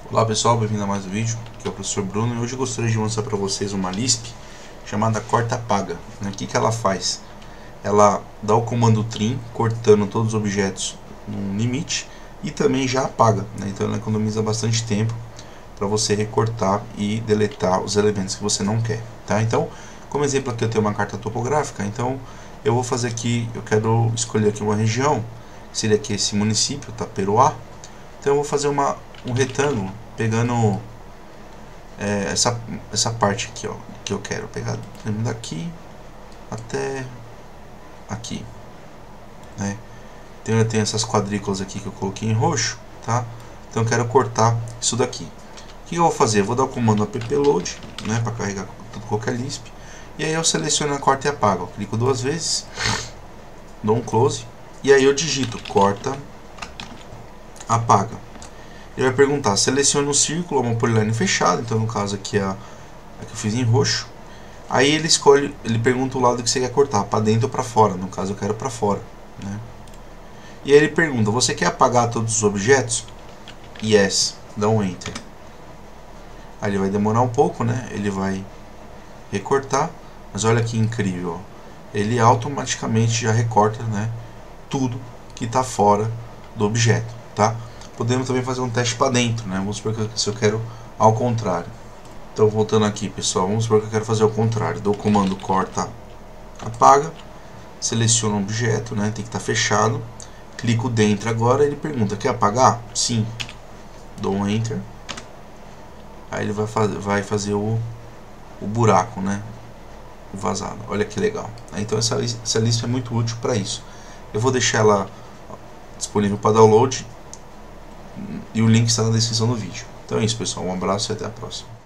Olá pessoal, bem-vindo a mais um vídeo. Aqui é o professor Bruno e hoje eu gostaria de mostrar para vocês uma Lisp chamada corta-apaga. O que ela faz? Ela dá o comando trim, cortando todos os objetos num limite e também já apaga, então ela economiza bastante tempo para você recortar e deletar os elementos que você não quer. Então, como exemplo aqui eu tenho uma carta topográfica, então eu vou fazer aqui, eu quero escolher aqui uma região, que seria aqui esse município, Taperoá. Então eu vou fazer um retângulo pegando essa parte aqui, que eu quero pegar daqui até aqui, Então eu tenho essas quadrículas aqui que eu coloquei em roxo, Então eu quero cortar isso daqui. O que eu vou fazer? Eu vou dar o comando appload, para carregar qualquer Lisp, e aí eu seleciono a corta e apaga. Eu clico duas vezes, dou um close, e aí eu digito corta, apaga. Ele vai perguntar, seleciona um círculo ou uma polyline fechada, então no caso aqui a que eu fiz em roxo. Aí ele escolhe, ele pergunta o lado que você quer cortar, para dentro ou para fora, no caso eu quero para fora. E aí ele pergunta, você quer apagar todos os objetos? Yes, dá um Enter. Aí ele vai demorar um pouco, ele vai recortar, mas olha que incrível, ele automaticamente já recorta tudo que está fora do objeto. Podemos também fazer um teste para dentro, Vamos supor que se eu quero ao contrário. Então voltando aqui pessoal, vamos supor que eu quero fazer ao contrário. Dou o comando corta, apaga, seleciono o objeto, tem que estar fechado, clico dentro agora, ele pergunta, quer apagar? Sim. Dou um Enter. Aí ele vai fazer o buraco, o vazado. Olha que legal. Então essa lista é muito útil para isso. Eu vou deixar ela disponível para download e o link está na descrição do vídeo. Então é isso pessoal, um abraço e até a próxima.